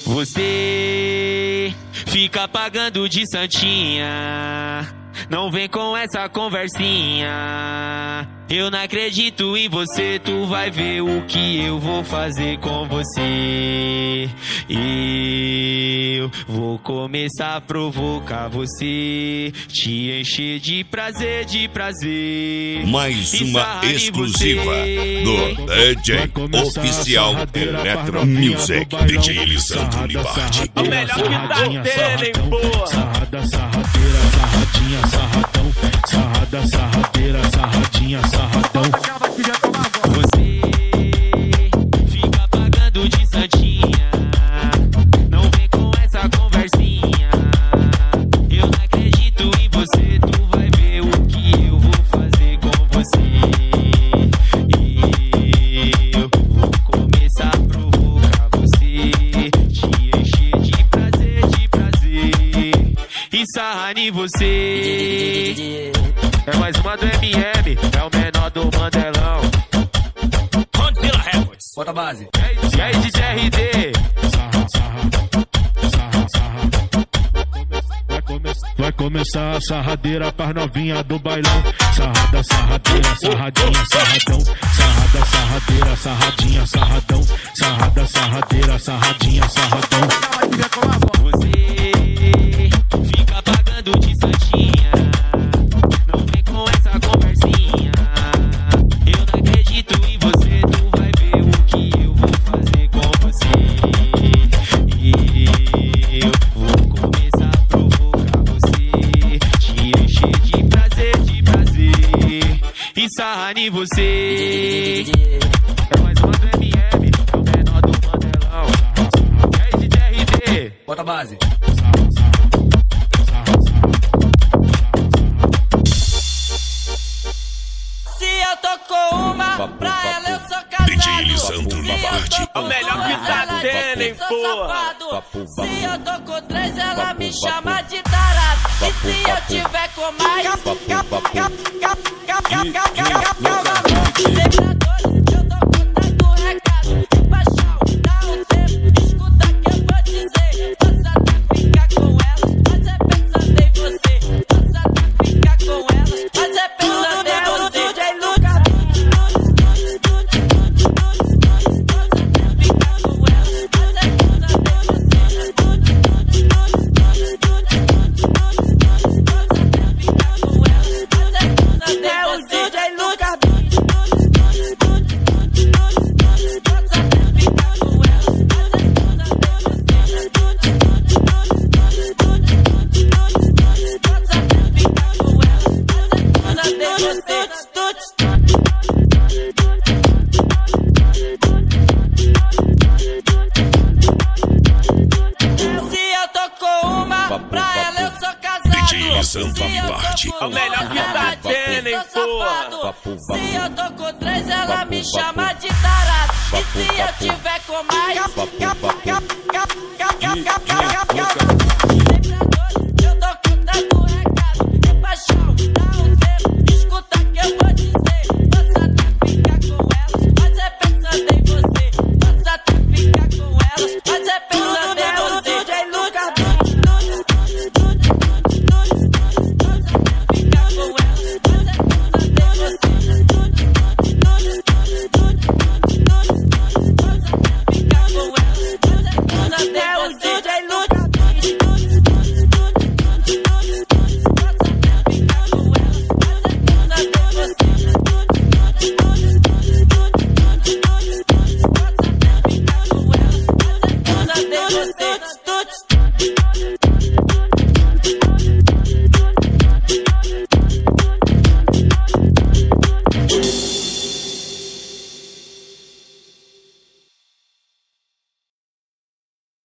Você fica pagando de santinha, não vem com essa conversinha. Eu não acredito em você, tu vai ver o que eu vou fazer com você. Eu vou começar a provocar você, te encher de prazer, de prazer. Mais uma exclusiva do DJ Oficial Electro Music, DJ Elisandro Libardi. O melhor que tá tendo, hein, boa? Sarrada, sarradeira, sarradinha, sarradão. Sarrada, sarradeira, sarradinha, sarradão. Você fica pagando de santinha, não vem com essa conversinha. Eu não acredito em você, tu vai ver o que eu vou fazer com você. Eu vou começar a provocar você, te encher de prazer, e sarrar em você. É mais uma do MM, é o menor do Mandelão. Condzilla Records. Bota a base. E aí, DJ RD? Vai começar a sarradeira pras novinha do bailão. Sarrada, sarradeira, sarradinha, sarradão. Sarrada, sarradeira, sarradinha, sarradão. Sarrada, sarradeira, sarradinha, sarradão. Você fica pagando de santinha, não vem com essa conversinha. Eu não acredito em você, tu vai ver o que eu vou fazer com você. Eu vou começar a provocar você, te encher de prazer, e sarrar em você. É mais uma do MM, é o menor do Mandelão. É de RD. Bota a base. Se eu tô com uma, pra ela eu sou casado. DJ Elisandro Libardi. O melhor que tá tendo, hein, boa? Se eu tô com três, ela me chama de tarado. E se eu tiver com mais, Elisandro Libardi. O melhor que tá tendo, hein, porra? Se eu tô com três, ela me chama de tarado. E se eu tiver com mais, eu tô contando o recado. É paixão, dá um tempo, escuta que eu vou dizer. Posso até ficar com elas, mas é pensando em você. Posso até ficar com elas, mas é pensando em você. Deus,